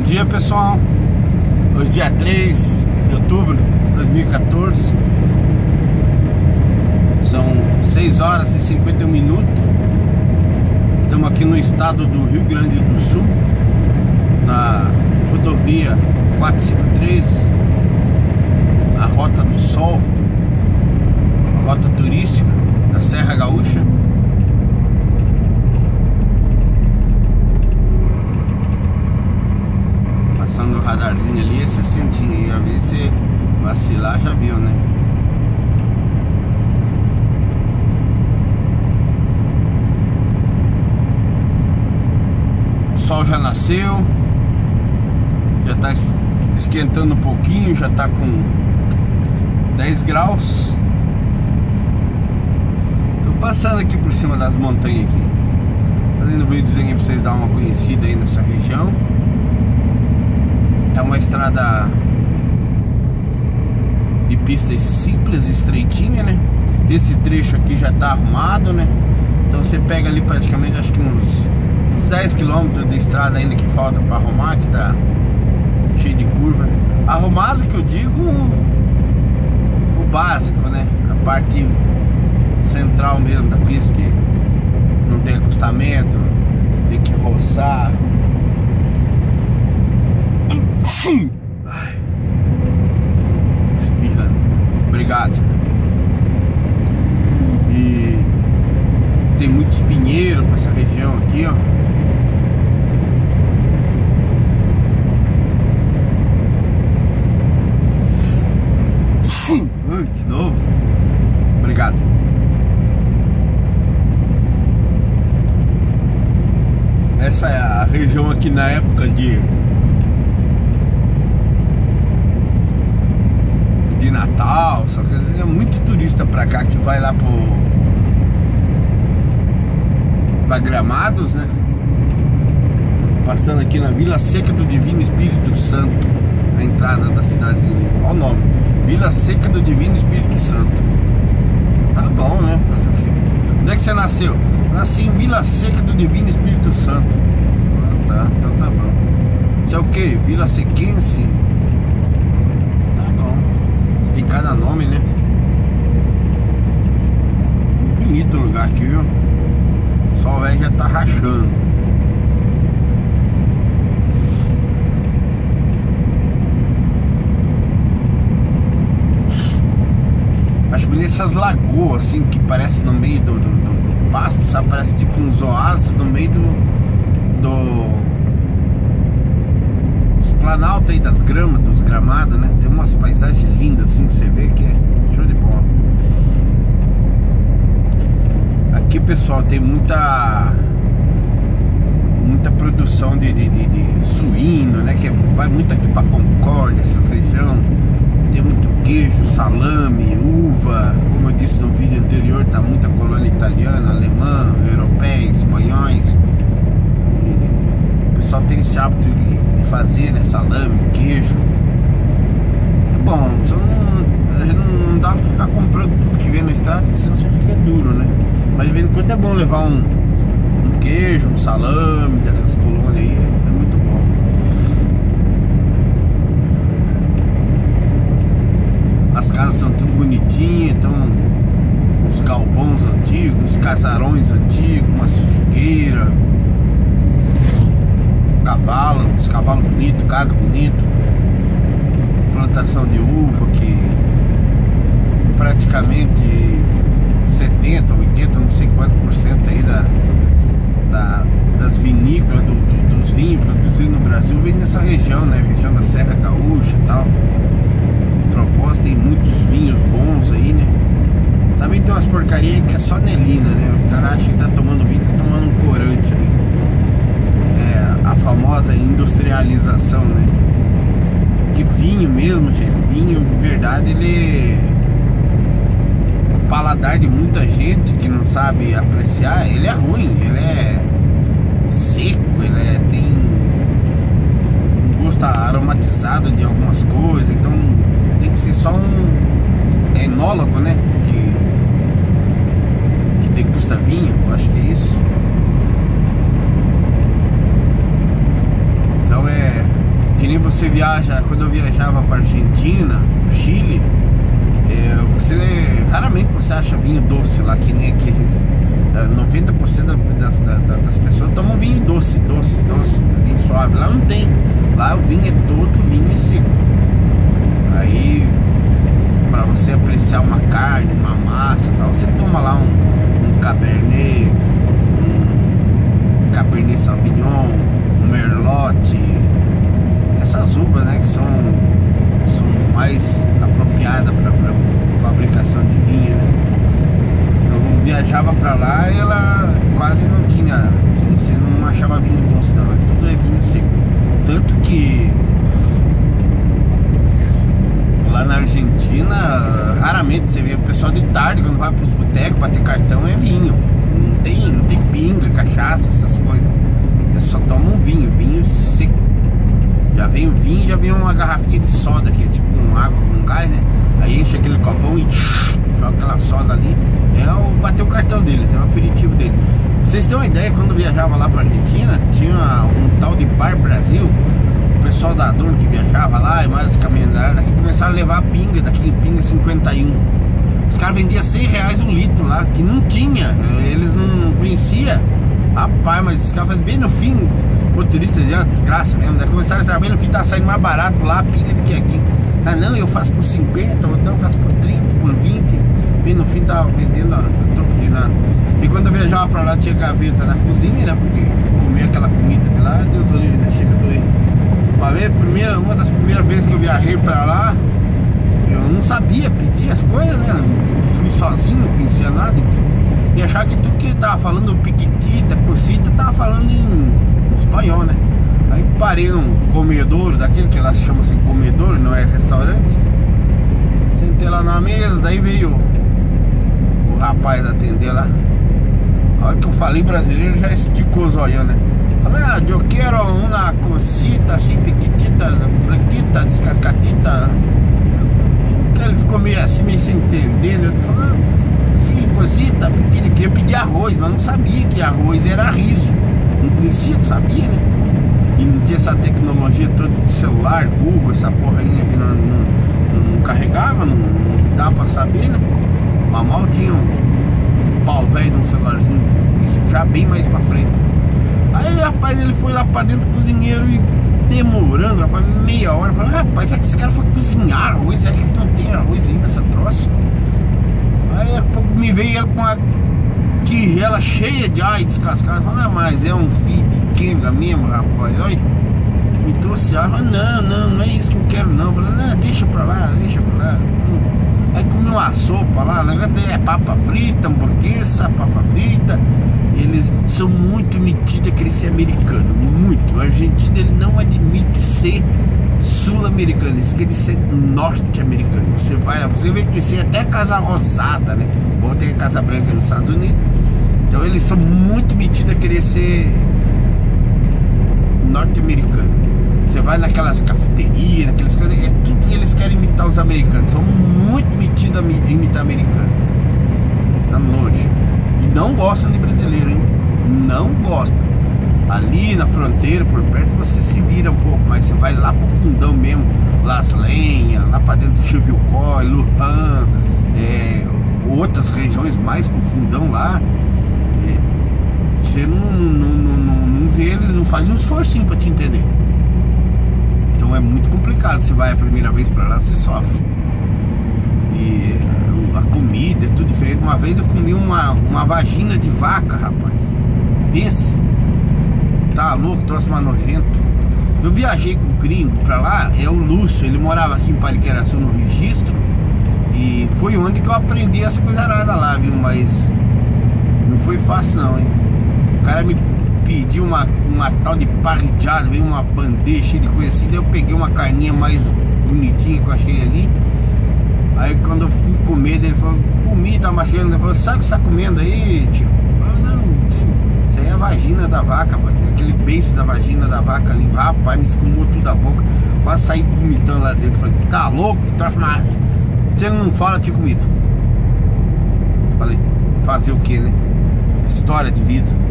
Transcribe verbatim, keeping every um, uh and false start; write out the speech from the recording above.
dia, pessoal. Hoje dia três de outubro de dois mil e quatorze. São seis horas e cinquenta e um minutos. Estamos aqui no estado do Rio Grande do Sul, na rodovia quatrocentos e cinquenta e três, a Rota do Sol, a rota turística da Serra Gaúcha. Passando o radarzinho ali, é sessentinha, a ver se vacilar já viu, né? O sol já nasceu, já tá esquentando um pouquinho, já tá com dez graus. Tô passando aqui por cima das montanhas aqui, fazendo um videozinho pra vocês darem uma conhecida aí nessa região. É uma estrada de pistas simples, estreitinha, né? Esse trecho aqui já tá arrumado, né? Então você pega ali praticamente, acho que uns, uns dez quilômetros de estrada ainda que falta para arrumar, que tá cheio de curva. Arrumado que eu digo o básico, né? A parte central mesmo da pista, que não tem acostamento, tem que roçar. Ai. Espirrando. Obrigado. E tem muitos pinheiros para essa região aqui, ó. Ai, de novo. Obrigado. Essa é a região aqui na época de de Natal, só que às vezes é muito turista pra cá que vai lá pro pra Gramados, né? Passando aqui na Vila Seca do Divino Espírito Santo, a entrada da cidadezinha. Olha o nome, Vila Seca do Divino Espírito Santo. Tá bom, né? Onde é que você nasceu? Nasci em Vila Seca do Divino Espírito Santo. Ah, tá, então tá bom. Isso é o que? Vila Sequense? Tem cada nome, né? Bonito o lugar aqui, viu? O sol velho já tá rachando. Acho bonito essas lagoas assim, que parece no meio do, do, do, do pasto, sabe? Parece tipo uns oásis no meio do do planalto aí das gramas, dos gramados, né? Tem umas paisagens lindas assim que você vê que é show de bola. Aqui, pessoal, tem muita muita produção de, de, de, de suíno, né? Que vai muito aqui pra Concórdia, essa região. Tem muito queijo, salame, uva. Como eu disse no vídeo anterior, tá muita colônia italiana, alemã, europeia, espanhóis. E o pessoal tem esse hábito de fazer, né, salame, queijo. É bom, só não, não, não dá pra ficar comprando tudo que vem na estrada, porque senão você fica duro, né? Mas de vez em quando é bom levar um, um queijo, um salame dessas colônias aí, é muito bom. As casas são tudo bonitinhas, então uns galpões antigos, uns casarões antigos, umas figueiras, cavalo, uns cavalos bonitos, gado bonito, plantação de uva que praticamente setenta, oitenta, não sei quanto por cento aí da, da, das vinícolas, do, do, dos vinhos produzidos no Brasil vem nessa região, né? Região da Serra Gaúcha e tal. De propósito, tem muitos vinhos bons aí, né? Também tem umas porcarias que é só nelina, né? O cara acha que tá tomando vinho, tá tomando um corante ali. A famosa industrialização, né? Que vinho mesmo, gente, vinho de verdade, ele, o paladar de muita gente que não sabe apreciar, ele é ruim, ele é seco, ele é, tem um gosto aromatizado de algumas coisas, então tem que ser só um enólogo, né? Que, que degusta vinho, eu acho que é isso. Então é você viaja, quando eu viajava para Argentina, Chile, é, você raramente você acha vinho doce lá, que nem aqui a gente, noventa por cento das, das, das pessoas tomam vinho doce, doce, doce, vinho suave. Lá não tem, lá o vinho é todo vinho seco. Aí, para você apreciar uma carne, uma massa e tal, você toma lá um, um Cabernet, um Cabernet Sauvignon, um Merlot, essas uvas, né, que são, são mais apropriadas para fabricação de vinho, né? Eu viajava para lá e ela quase não tinha, assim, você não achava vinho doce não, tudo é vinho seco. Tanto que lá na Argentina, raramente você vê o pessoal de tarde, quando vai para os botecos bater cartão, é vinho. Não tem, não tem pinga, cachaça, essas coisas. Eles só tomam vinho, vinho seco. Já vem o vinho, já vem uma garrafinha de soda, que é tipo um água com um gás, né? Aí enche aquele copão e joga aquela soda ali. É o bater o cartão deles, é o aperitivo deles. Pra vocês terem uma ideia, quando eu viajava lá pra Argentina, tinha um tal de Bar Brasil. O pessoal da Adorno que viajava lá e mais os caminhoneiros que começaram a levar a pinga, daquele pinga cinquenta e um. Os caras vendiam cem reais um litro lá, que não tinha, eles não conheciam. Rapaz, mas os caras bem no fim, motorista de uma desgraça mesmo, daí começaram a trabalhar bem no fim, tá saindo mais barato lá a pinga do que aqui. Ah não, eu faço por cinquenta, ou não, eu faço por trinta, por vinte. Bem no fim tava vendendo a troco de nada. E quando eu viajava pra lá tinha gaveta na cozinha, né? Porque comer aquela comida de lá, Deus do livre, né? Chega a doer. Pra ver, primeira, uma das primeiras vezes que eu viajei pra lá, eu não sabia pedir as coisas, né? Fui sozinho, não conhecia nada. E achava que tudo que ele tava falando, piquitita, cosita, tava falando em espanhol, né? Aí parei num comedouro, daquele que lá se chama assim comedouro, não é restaurante. Sentei lá na mesa, daí veio o rapaz atender lá. A hora que eu falei brasileiro, já esticou os olhos, né? Falei, ah, eu quero uma cosita assim, piquitita, branquita, descascadita. Ele ficou meio assim, meio sem entender, né? Eu falei, assim, cosita, porque ele queria pedir arroz, mas não sabia que arroz era riso. Não conhecia, não sabia, né? E não tinha essa tecnologia toda de celular, Google, essa porra aí, não, não, não, não carregava, não, não dava pra saber, né? Mas mal tinha um pau velho de um celularzinho, isso já bem mais pra frente. Aí, rapaz, ele foi lá pra dentro do cozinheiro e demorando, rapaz, meia hora. Falei, rapaz, será que esse cara foi cozinhar arroz? Será que não tem arroz aí nessa troça? Aí, me veio ele com uma tigela cheia de alho descascado. Falei, ah, mas é um filho de quenga mesmo, rapaz. Olha, me trouxe alho. Falei, não, não, não é isso que eu quero, não. Falei, não, deixa pra lá, deixa pra lá. Aí comi uma sopa lá, o negócio é papa frita, hamburguesa, papa frita. Eles são muito metidos a querer ser americano, muito. O argentino, ele não admite ser sul-americano, eles querem ser norte-americano. Você vai, você vê que ser até casa rosada, né? Igual tem a Casa Branca nos Estados Unidos. Então eles são muito metidos a querer ser norte-americano. Você vai naquelas cafeterias, naquelas coisas, é tudo que eles querem imitar os americanos. São muito metidos a imitar americano. Dá nojo. E não gostam de brasileiro, hein? Não gostam. Ali na fronteira, por perto, você se vira um pouco, mas você vai lá pro fundão mesmo, Las Lenhas, lá pra dentro de Chivilcoy, Lujan, é, outras regiões mais pro fundão lá, é, você não, não, não, não, não vê, eles não fazem um esforcinho pra te entender. Então é muito complicado. Você vai a primeira vez pra lá, você sofre. E a comida é tudo diferente. Uma vez eu comi uma, uma vagina de vaca, rapaz. Pensa, tá louco, trouxe uma nojento. Eu viajei com o gringo pra lá, é o Lúcio, ele morava aqui em Pariqueraçu no Registro. E foi onde que eu aprendi as coisas aradas lá, viu? Mas não foi fácil não, hein? O cara me pediu uma, uma tal de parrilhada, veio uma bandeja cheia de coisa assim. Daí eu peguei uma carninha mais bonitinha que eu achei ali. Aí quando eu fui comer, ele falou, comi, tá mastigando. Ele falou, sabe o que você tá comendo aí, tio? Eu falei, não, isso aí é a vagina da vaca, rapaz. Aquele beiço da vagina da vaca ali. Rapaz, me escumou tudo da boca. Quase saí vomitando lá dentro. Falei, tá louco? Se ele não fala, eu tinha comido. Falei, fazer o que, né? História de vida.